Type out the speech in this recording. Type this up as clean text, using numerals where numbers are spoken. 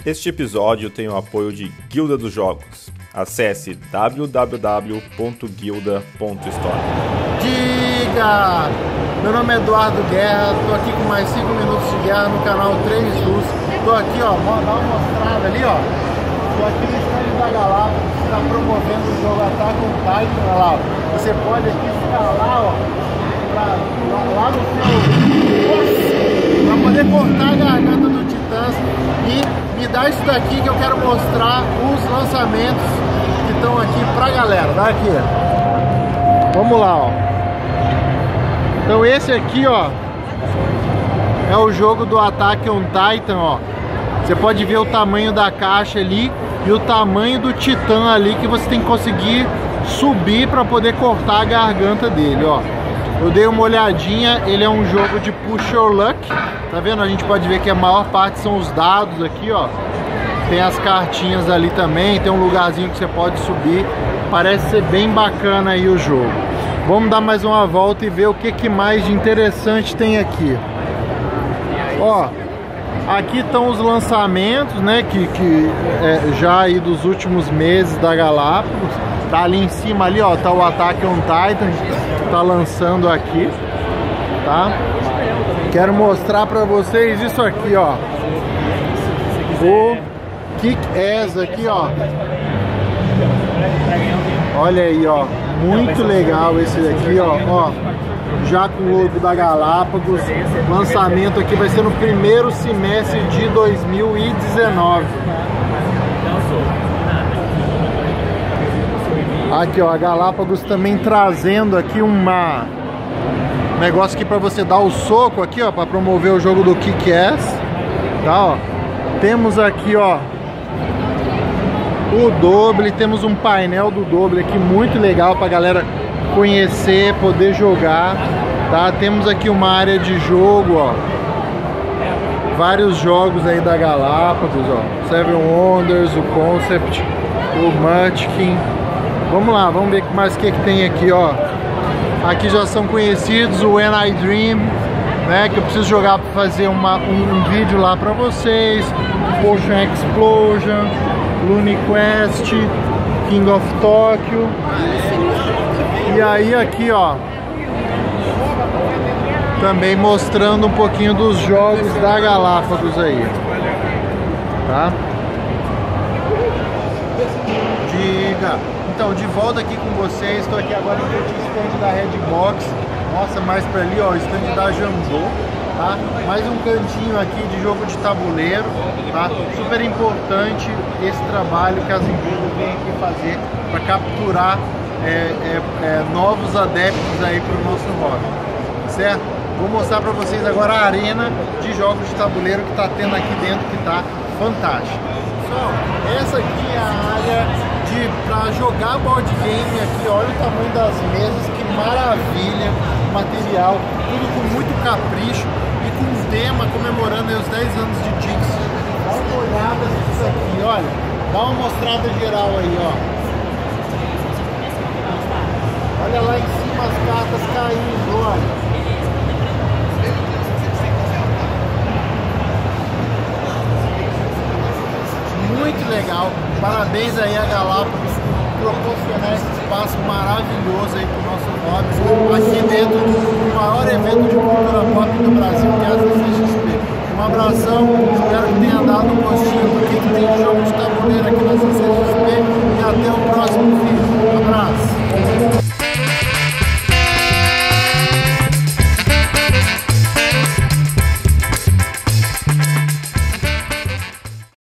Este episódio tem o apoio de Guilda dos Jogos. Acesse www.guilda.store. Diga! Meu nome é Eduardo Guerra, tô aqui com mais 5 minutos de guerra no canal 3 Luz. Tô aqui, ó, dá uma mostrada ali, ó. Tô aqui no stand da Galápagos, que tá promovendo o jogo Attack on Titan, olha lá. Você pode aqui escalar, ó, lá no seu... pra poder cortar a garganta do Titãs e me dá isso daqui que eu quero mostrar os lançamentos que estão aqui pra galera. Dá aqui. Vamos lá, ó. Então esse aqui, ó, é o jogo do Attack on Titan, ó. Você pode ver o tamanho da caixa ali e o tamanho do Titã ali que você tem que conseguir subir para poder cortar a garganta dele, ó. Eu dei uma olhadinha, ele é um jogo de push your luck. Tá vendo? A gente pode ver que a maior parte são os dados aqui, ó. Tem as cartinhas ali também, tem um lugarzinho que você pode subir. Parece ser bem bacana aí o jogo. Vamos dar mais uma volta e ver o que mais de interessante tem aqui. Ó, aqui estão os lançamentos, né, já aí dos últimos meses da Galápagos. Tá ali em cima ali, ó, tá o Attack on Titan, tá lançando aqui, tá? Quero mostrar pra vocês isso aqui, ó. O Kick-Ass aqui, ó. Olha aí, ó. Muito legal esse daqui, ó. Já com o logo da Galápagos. Lançamento aqui vai ser no primeiro semestre de 2019. Aqui, ó, a Galápagos também trazendo aqui um negócio aqui para você dar o soco aqui, ó, para promover o jogo do Kick-Ass, tá, ó. Temos aqui, ó, o Doble, temos um painel do Doble aqui muito legal pra galera conhecer, poder jogar, tá? Temos aqui uma área de jogo, ó. Vários jogos aí da Galápagos, ó. Seven Wonders, o Concept, o Munchkin. Vamos lá, vamos ver mais o que tem aqui, ó. Aqui já são conhecidos, o When I Dream, né? Que eu preciso jogar para fazer um vídeo lá para vocês. Potion Explosion, Looney Quest, King of Tokyo. E aí aqui, ó, também mostrando um pouquinho dos jogos da Galápagos aí, tá? Diga! Então, de volta aqui com vocês, estou aqui agora em frente ao stand da Redbox. Nossa, mais para ali, ó, o stand da Jambô, tá? Mais um cantinho aqui de jogo de tabuleiro, tá? Super importante esse trabalho que as empresas vêm aqui fazer para capturar novos adeptos aí para o nosso hobby, certo? Vou mostrar para vocês agora a arena de jogos de tabuleiro que está tendo aqui dentro, que está fantástica. Pessoal, essa aqui é a área para jogar board game aqui. Olha o tamanho das mesas, que maravilha, material, tudo com muito capricho e com um tema comemorando aí os 10 anos de Dix. Dá uma olhada nisso aqui, olha, dá uma mostrada geral aí, ó. Olha lá em cima as cartas caindo, olha. Muito legal, parabéns aí a Galápagos por proporcionar esse espaço maravilhoso aí pro nosso hobby, aqui dentro do maior evento de cultura pop do Brasil, que é a CCXP. Um abração.